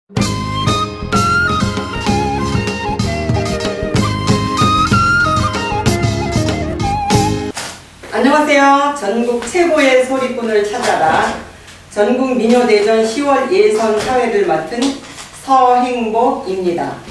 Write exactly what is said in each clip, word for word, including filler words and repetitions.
안녕하세요. 전국 최고의 소리꾼을 찾아라. 전국 민요대전 시월 예선 사회를 맡은 서행복입니다.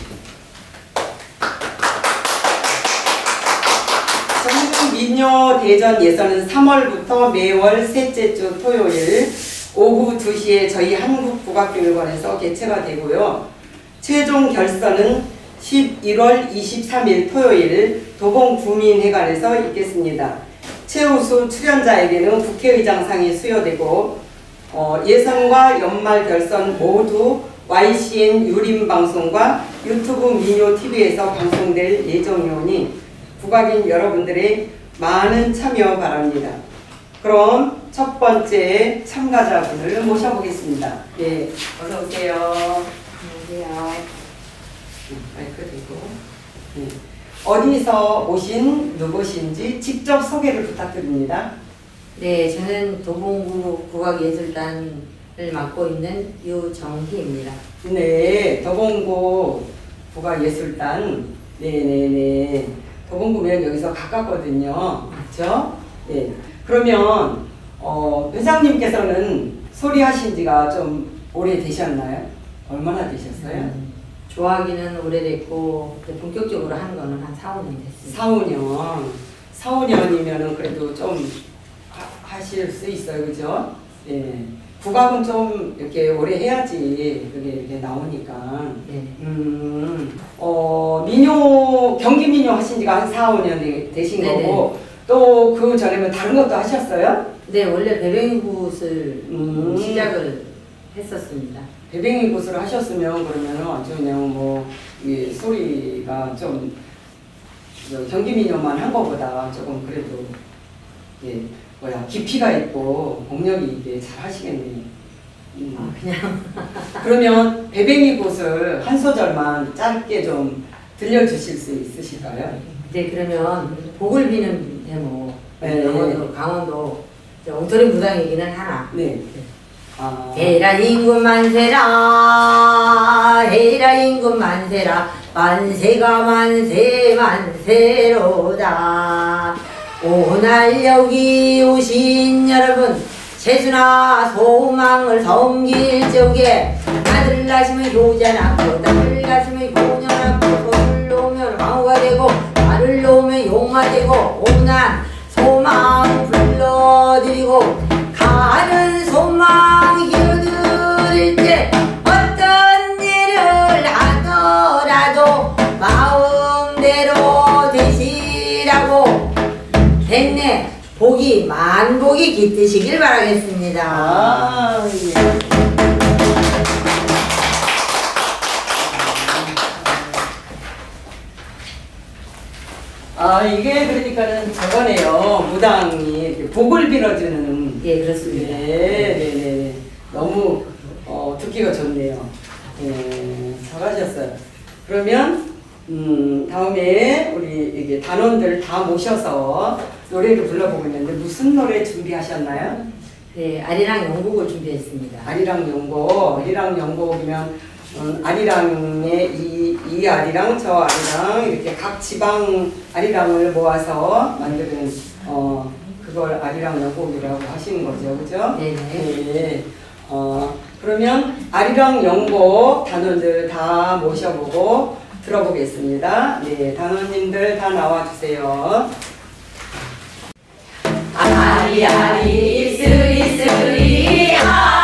전국 민요대전 예선은 삼월부터 매월 셋째 주 토요일 오후 두 시에 저희 한국국악교육원에서 개최가 되고요. 최종 결선은 십일월 이십삼일 토요일 도봉구민회관에서 있겠습니다. 최우수 출연자에게는 국회의장상이 수여되고 어, 예선과 연말 결선 모두 와이씨엔 유림방송과 유튜브 민요티비에서 방송될 예정이오니 국악인 여러분들의 많은 참여 바랍니다. 그럼 첫 번째 참가자분을 모셔보겠습니다. 예, 어서 오세요. 안녕하세요. 마이크 대고. 예. 어디서 오신 누구신지 직접 소개를 부탁드립니다. 네, 저는 도봉구 국악예술단을 맡고 있는 유정희입니다. 네, 도봉구 국악예술단. 네네네. 도봉구면 여기서 가깝거든요. 그렇죠? 네. 그러면 어, 회장님께서는 소리하신 지가 좀 오래 되셨나요? 얼마나 되셨어요? 음, 좋아하기는 오래됐고 본격적으로 하는 거는 한 사, 오 년 됐습니다. 사, 오 년. 사, 오 년이면은 그래도 좀 하, 하실 수 있어요. 그죠? 예. 국악은 좀 이렇게 오래 해야지 그게 이렇게 나오니까. 네. 음, 어, 민요, 경기 민요 하신 지가 한 사, 오 년 되신 네네. 거고, 또 그 전에는 다른 것도 하셨어요? 네, 원래 배뱅이굿을 음. 시작을 했었습니다. 배뱅이 굿을 하셨으면 그러면은 아주 그냥 뭐, 이 소리가 좀, 경기 민요만 한 것보다 조금 그래도, 예, 뭐야, 깊이가 있고, 폭력이 있게 잘 하시겠네요. 음. 아, 그냥. 그러면 배뱅이 굿을 한 소절만 짧게 좀 들려주실 수 있으실까요? 네, 그러면 복을 비는 대목. 네. 강원도, 강원도 엉터리 무당이기는 하나. 네. 아. 해라 임금 만세라, 해라 임금 만세라, 만세가 만세 만세로다. 오늘 여기 오신 여러분, 세수나 소망을 섬길 적에 아들 낳으시면 효자 낳고 딸을 낳으시면 효녀 낳고 소를 놓으면 왕후가 되고 딸을 놓으면 용화 되고 오난 소망 불러드리고 가는 소망 이어드릴 때 어떤 일을 하더라도 마음대로 되시라고 됐네. 복이 만복이 깃드시길 바라겠습니다. 아, 예. 아, 이게 그러니까는 저거네요. 무당이 복을 빌어주는. 예, 그렇습니다. 네, 네, 네. 너무 어, 듣기가 좋네요. 예, 잘하셨어요. 그러면 음, 다음에 우리 이게 단원들 다 모셔서 노래를 불러보고 있는데 무슨 노래 준비하셨나요? 네, 아리랑 연곡을 준비했습니다. 아리랑 연곡, 아리랑 연곡이면 음, 아리랑의 이, 이 아리랑, 저 아리랑 이렇게 각 지방 아리랑을 모아서 만드는 어, 그걸 아리랑 연곡이라고 하시는 거죠, 그죠? 네네. 네. 어, 그러면 아리랑 연곡 단원들 다 모셔보고 들어보겠습니다. 네, 단원님들 다 나와주세요. 아리아리 쓰리 쓰리 아